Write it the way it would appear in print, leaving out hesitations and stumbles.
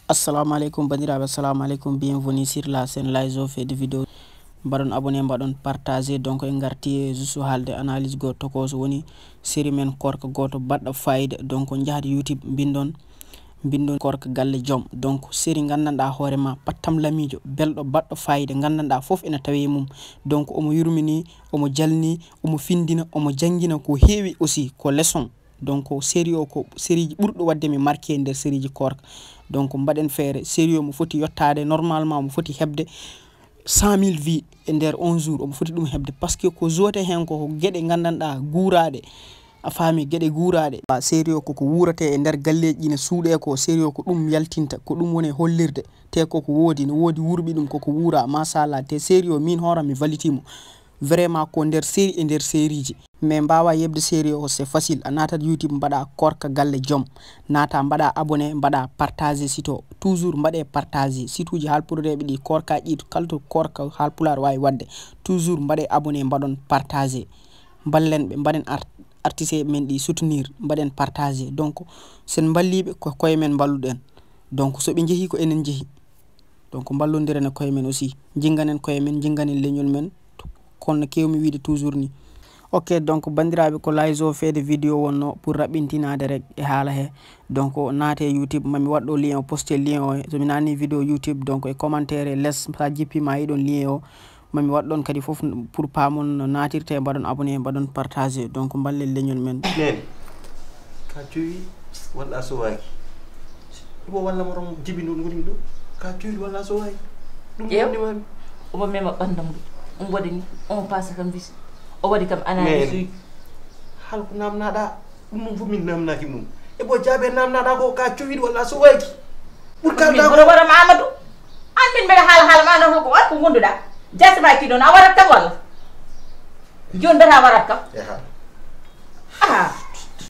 Assalamu alaikum bandiraɓe, assalamu alaikum, bienvenue sur la chaîne Layzo fait des vidéos. Mbaɗon abonné, mbaɗon partager. Donc en garti juste halde analyse goto ko so woni série men korka goto baɗɗo fayida. Donc jahata YouTube bindon korka galle joom. Donc série gandanɗa hoorema pattam lamijo belɗo baɗɗo fayida gandanɗa foof ene tawe mum. Donc omo yurmini, omo jalni, omo findina, omo jangguina ko heewi aussi ko leçon. Donc série o ko série ji ɓurɗo wadde mi marqué nder série ji korka. Donc mbaɗen feere série o mo foti yottade normalement mo foti hebde 100 000 vues e nder 1 jour omo foti ɗum hebde, par ce que ko jote hen ko gueɗe gandanɗa guuraɗe, a faami gueɗe guuraɗe. Série o koko wurate e nder galleji ne suuɗe ko série o ko ɗum yaltinta, ko ɗum woni hollirde te koko woodi no woodi wurɓi ɗum koko wuura machallah. Te série o min horam mi valitimo vraiment ko nder série e nder série ji. Mais mbawa yebde série o c'est facile, a natat YouTube mbaɗa korka galle joom, nata mbaɗa abonné, mbaɗa partager site o, toujours mbaɗe partager site uji halpulareɓe ɗi korkaji ɗi kalto korka halpular wawi wadde, toujours mbaɗe abonné, mbaɗon partager, ballen ɓe mbaɗen artiste men ɗi soutenir, mbaɗen partager. Donc sen balliɓe ko koye men balluɗen, donc soɓe jeehi ko enen jeehi, donc ballodiren e koye men aussi, jingganen koye men, jingganen leñol men, kono kewmi wiide toujours ni. Ok, donc bandiraɓe ko Layzo fait des vidéo wonno pour raɓɓintinade rek e haala he. Donc naate YouTube mami waɗɗo lien o, poste lien o, somi nani vidéo YouTube donc e commentaire less sa jippima yiɗon lien o mami waɗɗon kadi foof pour pamon no natirte, mbaɗon abonné, mbaɗon partager. Donc ballen leñol men nene ka cuyi walla so waki ibo walla morom jibi non ngoni do ka cuyi walla so waki dum woni mami obo mema bandam dum wadi ni on passe kam bis o wadi kam analyse hal ko namnada dum mum fu min namnaki mum e bo jabe namnada ko ka cuyi walla so waki pour ka da ko wara Amadou an min be hal ma no ko ko gonduda jasma ki don a warat kam walla jon data warat kam e ha ah